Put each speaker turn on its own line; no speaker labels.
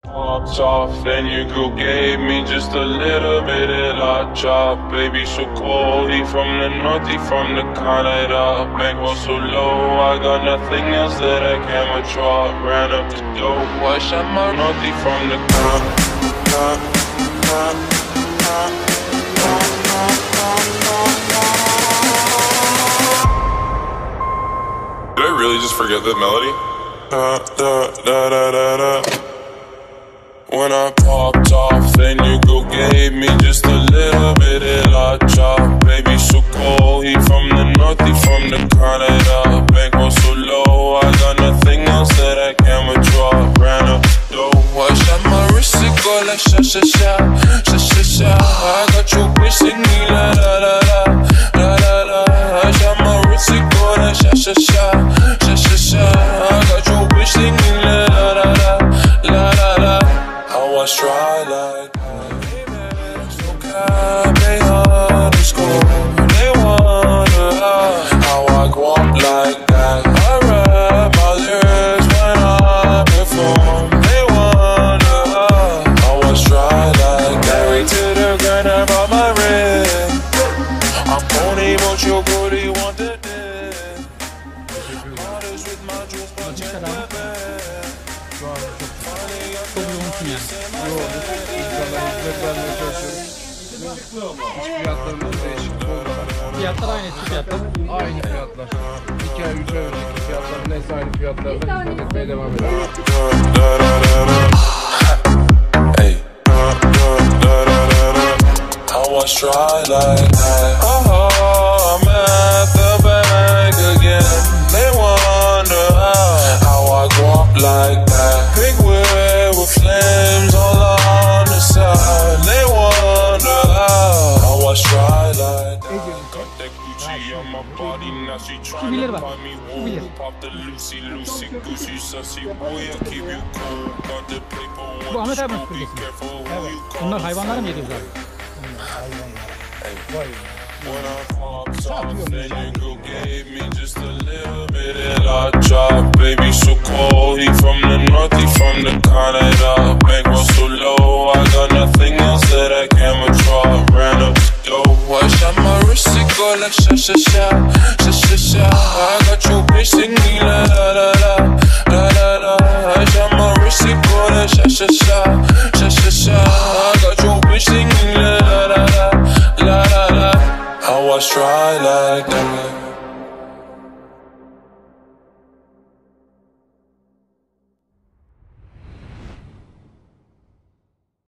Popped off, then your girl gave me just a little bit of la chop. Baby, so cold, he from the north, he from the Canada. Bankroll so low, I got nothing else that I can withdraw. Ran up the dough, I shot my north, he from the
Did I really just forget that melody?
When I popped off, then your girl gave me just a little bit of la chop. Baby, so cold, he from the north, he from the Canada. Bankroll so low, I got nothing else that I can withdraw. Ran up the dough, I shot my wrist, it go like sha sha sha, sha sha sha. I got your bitch singing la la la la, la la la. I shot my wrist, it go like sha sha sha, sha sha sha. I got your bitch singing la la la la, la la la. I try like that. So they underscore. They wonder how I go up like that. I rap my lyrics when I perform. They wonder how I try like that. Married to the grind, I brought my ring. I'm pony, but your booty want the dick. Orders with my juice, but you're not bad.
Çok yoğunsun yani.
İnsanlara hizmet vermeye çalışıyoruz. Hiç fiyatlarımız değişiklik olmadan.
Fiyatlar aynı, eski fiyatlar.
Aynı fiyatlar. 2 ay 3 ay önceki fiyatlar neyse aynı fiyatlarla hizmet etmeye devam ediyoruz.
Hey. How I try like that. Oh, I'm at the bank again. They wonder how I go up like that. Big wheel with flames all on the side. They wonder how I try like that. Got that Gucci on my body, now she trying to buy me wool. Pop the Lucy, Lucy, Gucci, sussy boy, I keep you cool. Got the paper
Bu
when
Ahmet
you
abi
smoke, be
süpürgesi.
careful who
Evet.
you call.
Bunlar hayvanlara mı yediyoruz abi?
When I popped off, then your girl gave me just a little bit of la chop. Baby, so cold, he from the north, he from the Canada. Bankroll so low, I got nothing else that I can withdraw. Ran up the dough, I shot my wrist, it go like sha sha sha, sha sha sha. I got your bitch singing la la la la, la la la. I shot my wrist, it go like sha sha sha, sha sha sha. I got your bitch singing la la la la, la la la. How I try